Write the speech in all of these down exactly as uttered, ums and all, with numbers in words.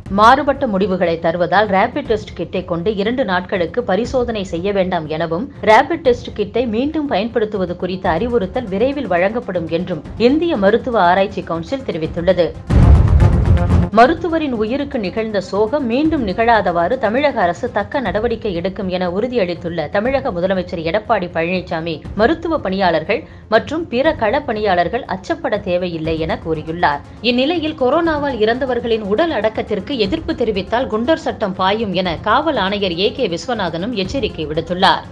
மாறுபட்ட முடிவுகளை தருவதால் ரேபிட் டெஸ்ட் கிட்டை கொண்டு இரண்டு நாட்களுக்கு பரிசோதனை செய்ய வேண்டாம் எனவும், ரேபிட் டெஸ்ட் கிட்டை மீண்டும் பயன்படுத்துவது குறித்த அறிவுறுத்தல் விரைவில் வழங்கப்படும் என்றும் இந்திய மருத்துவ ஆராய்ச்சி கவுன்சில் தெரிவித்துள்ளது. மருத்துவரின் உயிருக்கு நிகழ்ந்த சோகம் மீண்டும் நிகழாதவாறு தமிழக அரசு தக்க நடவடிக்கை எடுக்கும் என உறுதியளித்துள்ள தமிழக முதலமைச்சர் எடப்பாடி பழனிசாமி, மருத்துவ பணியாளர்கள் மற்றும் பிற கள பணியாளர்கள் அச்சப்பட தேவையில்லை என கூறியுள்ளார். இந்நிலையில் கொரோனாவால் இறந்தவர்களின் உடல் அடக்கத்திற்கு எதிர்ப்பு தெரிவித்தால் குண்டர் சட்டம் பாயும் என காவல் ஆணையர் ஏ கே விஸ்வநாதனும் எச்சரிக்கை விடுத்துள்ளார்.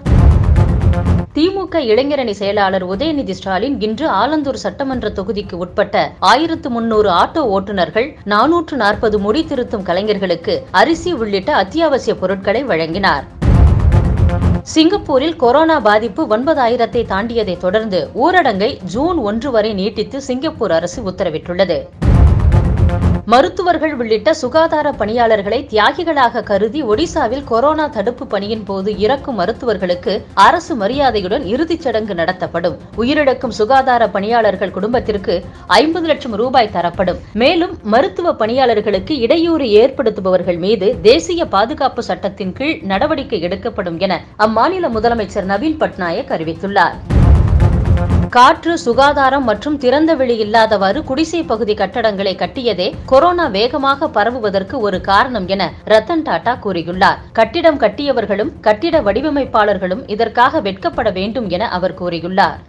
திமுக இளைஞரணி செயலாளர் உதயநிதி ஸ்டாலின் இன்று ஆலந்தூர் சட்டமன்ற தொகுதிக்கு உட்பட்ட ஆயிரத்து முன்னூறு ஆட்டோ ஓட்டுநர்கள், நானூற்று நாற்பது முடி திருத்தும் கலைஞர்களுக்கு அரிசி உள்ளிட்ட அத்தியாவசிய பொருட்களை வழங்கினார். சிங்கப்பூரில் கொரோனா பாதிப்பு ஒன்பதாயிரத்தை தாண்டியதை தொடர்ந்து ஊரடங்கை ஜூன் ஒன்று வரை நீட்டித்து சிங்கப்பூர் அரசு உத்தரவிட்டுள்ளது. மருத்துவர்கள் உள்ளிட்ட சுகாதார பணியாளர்களை தியாகிகளாக கருதி ஒடிசாவில் கொரோனா தடுப்பு பணியின் போது இறக்கும் மருத்துவர்களுக்கு அரசு மரியாதையுடன் இறுதிச் சடங்கு நடத்தப்படும். உயிரிழக்கும் சுகாதார பணியாளர்கள் குடும்பத்திற்கு ஐம்பது லட்சம் ரூபாய் தரப்படும். மேலும் மருத்துவ பணியாளர்களுக்கு இடையூறு ஏற்படுத்துபவர்கள் மீது தேசிய பாதுகாப்பு சட்டத்தின் கீழ் நடவடிக்கை எடுக்கப்படும் என அம்மாநில முதலமைச்சர் நவீன் பட்நாயக் அறிவித்துள்ளார். காற்று, சுகாதாரம் மற்றும் திறந்தவெளி இல்லாதவாறு குடிசை பகுதி கட்டடங்களை கட்டியதே கொரோனா வேகமாக பரவுவதற்கு ஒரு காரணம் என ரத்தன் டாடா கூறியுள்ளார். கட்டிடம் கட்டியவர்களும் கட்டிட வடிவமைப்பாளர்களும் இதற்காக வெட்கப்பட வேண்டும் என அவர் கூறியுள்ளார்.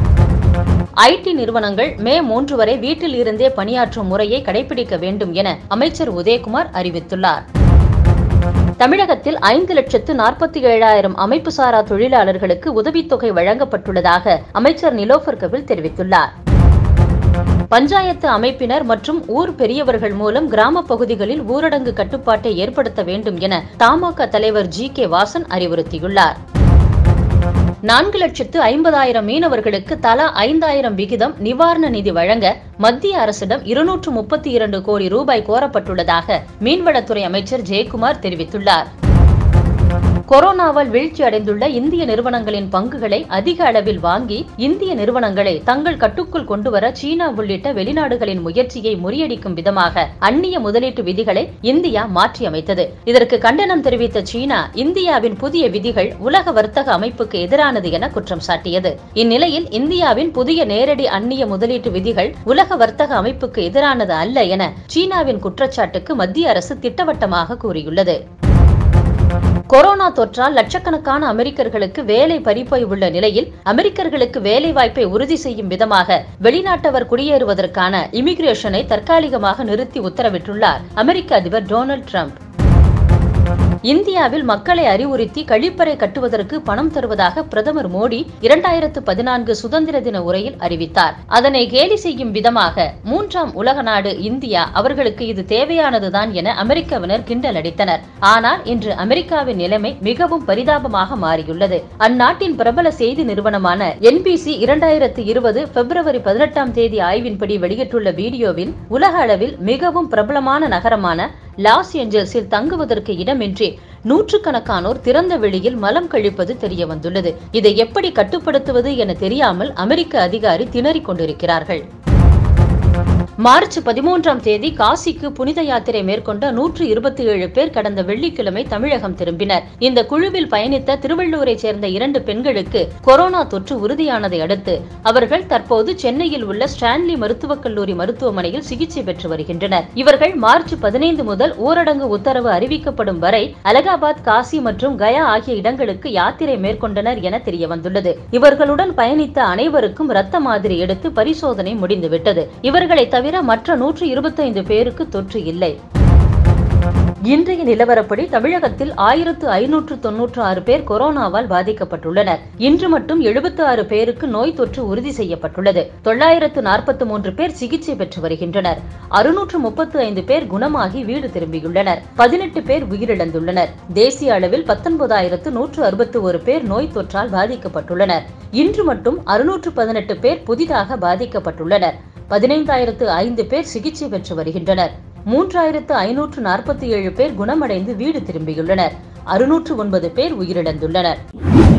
ஐடி நிறுவனங்கள் மே மூன்று வரை வீட்டில் இருந்தே பணியாற்றும் முறையை கடைபிடிக்க வேண்டும் என அமைச்சர் உதயகுமார் அறிவித்துள்ளார். தமிழகத்தில் ஐந்து லட்சத்து நாற்பத்தி ஏழாயிரம் அமைப்பு சாரா தொழிலாளர்களுக்கு உதவித்தொகை வழங்கப்பட்டுள்ளதாக அமைச்சர் நிலோஃபர் கபில் தெரிவித்துள்ளார். பஞ்சாயத்து அமைப்பினர் மற்றும் ஊர் பெரியவர்கள் மூலம் கிராம பகுதிகளில் ஊரடங்கு கட்டுப்பாட்டை ஏற்படுத்த வேண்டும் என தமாக தலைவர் ஜி கே வாசன் அறிவுறுத்தியுள்ளார். நான்கு லட்சத்து ஐம்பதாயிரம் மீனவர்களுக்கு தலா ஐந்தாயிரம் விகிதம் நிவாரண நிதி வழங்க மத்திய அரசிடம் இருநூற்று முப்பத்தி இரண்டு கோடி ரூபாய் கோரப்பட்டுள்ளதாக மீன்வளத்துறை அமைச்சர் ஜெயக்குமார் தெரிவித்துள்ளார். கொரோனாவால் வீழ்ச்சி அடைந்துள்ள இந்திய நிறுவனங்களின் பங்குகளை அதிக அளவில் வாங்கி இந்திய நிறுவனங்களை தங்கள் கட்டுக்குள் கொண்டுவர சீனா உள்ளிட்ட வெளிநாடுகளின் முயற்சியை முறியடிக்கும் விதமாக அந்நிய முதலீட்டு விதிகளை இந்தியா மாற்றியமைத்தது. இதற்கு கண்டனம் தெரிவித்த சீனா, இந்தியாவின் புதிய விதிகள் உலக வர்த்தக அமைப்புக்கு எதிரானது என குற்றம் சாட்டியது. இந்நிலையில் இந்தியாவின் புதிய நேரடி அந்நிய முதலீட்டு விதிகள் உலக வர்த்தக அமைப்புக்கு எதிரானது அல்ல என சீனாவின் குற்றச்சாட்டுக்கு மத்திய அரசு திட்டவட்டமாக கூறியுள்ளது. கொரோனா தொற்றால் லட்சக்கணக்கான அமெரிக்கர்களுக்கு வேலை பறிபோய் உள்ள நிலையில் அமெரிக்கர்களுக்கு வேலை வாய்ப்பை உறுதி செய்யும் விதமாக வெளிநாட்டவர் குடியேறுவதற்கான இமிகிரேஷனை தற்காலிகமாக நிறுத்தி உத்தரவிட்டுள்ளார் அமெரிக்க அதிபர் டொனால்டு டிரம்ப். இந்தியாவில் மக்களை அறிவுறுத்தி கழிப்பறை கட்டுவதற்கு பணம் தருவதாக பிரதமர் மோடி இரண்டாயிரத்து பதினான்கு சுதந்திர தின உரையில் அறிவித்தார். அதனை கேலி செய்யும் விதமாக மூன்றாம் உலக நாடு இந்தியா, அவர்களுக்கு இது தேவையானதுதான் என அமெரிக்காவினர் கிண்டல் அடித்தனர். ஆனால் இன்று அமெரிக்காவின் நிலைமை மிகவும் பரிதாபமாக மாறியுள்ளது. அந்நாட்டின் பிரபல செய்தி நிறுவனமான என் பி சி இரண்டாயிரத்து இருபது பிப்ரவரி பதினெட்டாம் தேதி ஆய்வின்படி வெளியிட்டுள்ள வீடியோவில் உலக அளவில் மிகவும் பிரபலமான நகரமான லாஸ் ஏஞ்சல்ஸில் தங்குவதற்கு இடமின்றி நூற்றுக்கணக்கானோர் திறந்த வெளியில் மலம் கழிப்பது தெரிய வந்துள்ளது. இதை எப்படி கட்டுப்படுத்துவது என தெரியாமல் அமெரிக்க அதிகாரி திணறிக் கொண்டிருக்கிறார்கள். மார்ச் பதிமூன்றாம் தேதி காசிக்கு புனித யாத்திரை மேற்கொண்ட நூற்று இருபத்தி ஏழு பேர் கடந்த வெள்ளிக்கிழமை தமிழகம் திரும்பினர். இந்த குழுவில் பயணித்த திருவள்ளூரை சேர்ந்த இரண்டு பெண்களுக்கு கொரோனா தொற்று உறுதியானதை அடுத்து அவர்கள் தற்போது சென்னையில் உள்ள ஸ்டான்லி மருத்துவக் கல்லூரி மருத்துவமனையில் சிகிச்சை பெற்று வருகின்றனர். இவர்கள் மார்ச் பதினைந்து முதல் ஊரடங்கு உத்தரவு அறிவிக்கப்படும் வரை அலகாபாத், காசி மற்றும் கயா ஆகிய இடங்களுக்கு யாத்திரை மேற்கொண்டனர் என தெரியவந்துள்ளது. இவர்களுடன் பயணித்த அனைவருக்கும் இரத்த மாதிரி எடுத்து பரிசோதனை முடிந்துவிட்டது. இவர்களை தவிர மற்ற நூற்று இருபத்தைந்து பேருக்கு தொற்று இல்லை. இன்றைய நிலவரப்படி தமிழகத்தில் ஆயிரத்து ஐநூற்று தொன்னூற்று ஆறு பேர் கொரோனாவால் பாதிக்கப்பட்டுள்ளனர். இன்று மட்டும் எழுபத்தி ஆறு பேருக்கு நோய் தொற்று உறுதி செய்யப்பட்டுள்ளது. தொள்ளாயிரத்து நாற்பத்தி மூன்று பேர் சிகிச்சை பெற்று வருகின்றனர். அறுநூற்று முப்பத்தி ஐந்து பேர் குணமாகி வீடு திரும்பியுள்ளனர். பதினெட்டு பேர் உயிரிழந்துள்ளனர். தேசிய அளவில் பத்தொன்பதாயிரத்து நூற்று அறுபத்தி ஒரு பேர் நோய் தொற்றால் பாதிக்கப்பட்டுள்ளனர். இன்று மட்டும் அறுநூற்று பதினெட்டு பேர் புதிதாக பாதிக்கப்பட்டுள்ளனர். பதினைந்தாயிரத்து ஐந்து பேர் சிகிச்சை பெற்று வருகின்றனர். மூன்றாயிரத்து ஐநூற்று நாற்பத்தி ஏழு பேர் குணமடைந்து வீடு திரும்பியுள்ளனர். அறுநூற்று ஒன்பது பேர் உயிரிழந்துள்ளனர்.